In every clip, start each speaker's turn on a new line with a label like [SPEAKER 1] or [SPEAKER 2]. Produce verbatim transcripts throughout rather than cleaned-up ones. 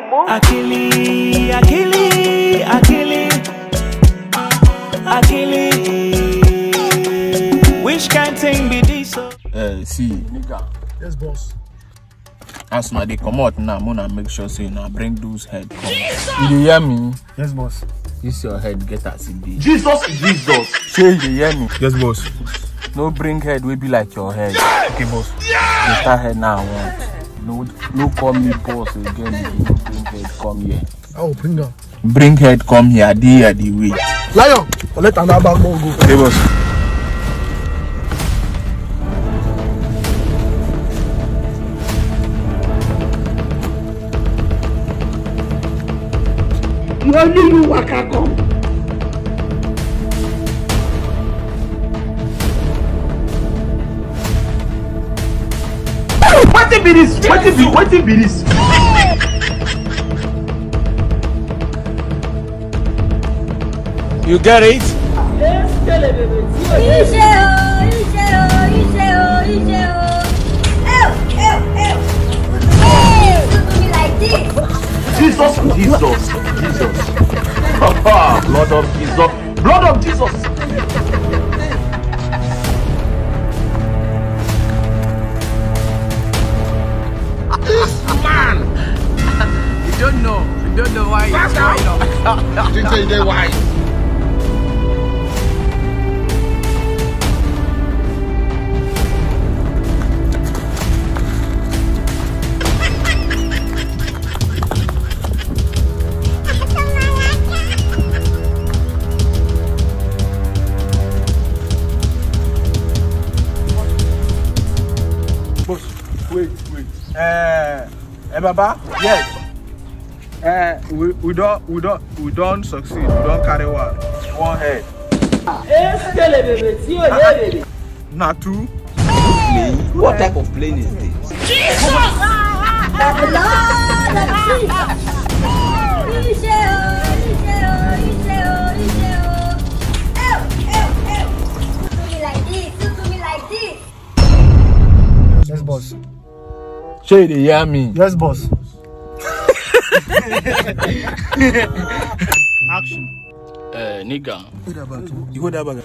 [SPEAKER 1] Akili, akili, akili, akili. Which kind thing be this? Uh,
[SPEAKER 2] see, nigga.
[SPEAKER 3] Yes, boss.
[SPEAKER 2] As my they come out now, I'm gonna make sure say now bring those head. Come. You hear me?
[SPEAKER 3] Yes, boss.
[SPEAKER 2] Use your head, get us in there.
[SPEAKER 4] Jesus, Jesus.
[SPEAKER 2] Say you hear me?
[SPEAKER 3] Yes, boss.
[SPEAKER 2] No bring head, we be like your head.
[SPEAKER 3] Okay, boss.
[SPEAKER 2] Yeah. That head now I want. No, no call me boss again. If you no bring head, come here.
[SPEAKER 3] Oh, bring that.
[SPEAKER 2] Bring head, come here. There, the way.
[SPEAKER 3] Lion, let another bag more go.
[SPEAKER 2] Okay, boss.
[SPEAKER 4] You only you waka come. What be this? What be what be this?
[SPEAKER 2] You get it?
[SPEAKER 4] Jesus, Jesus, Jesus. Blood of Jesus, blood of Jesus.
[SPEAKER 5] This man, you don't know, you don't know why he's going on.
[SPEAKER 3] You think say they wise?
[SPEAKER 2] Boss, wait, wait. Uh, eh, Baba? Yes. Uh, we we don't we don't we don't succeed. We don't carry one. One head. Not two.
[SPEAKER 5] Plane? What type of plane is this?
[SPEAKER 6] Jesus! The blood of Jesus!
[SPEAKER 3] Yes, boss.
[SPEAKER 2] Say they hear me.
[SPEAKER 3] Yes, boss.
[SPEAKER 2] Action. Uh, nigga. You go that bag.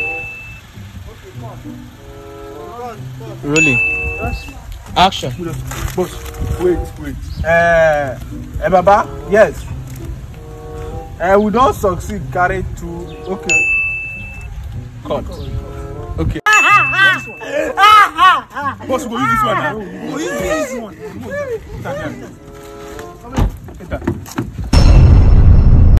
[SPEAKER 2] Rolling. Action. Boss, wait, wait. Uh, eh, Baba? Yes. Uh, we don't succeed. Carry two. Okay. Cut. Okay. Boss, we go use this one now. We go use this one.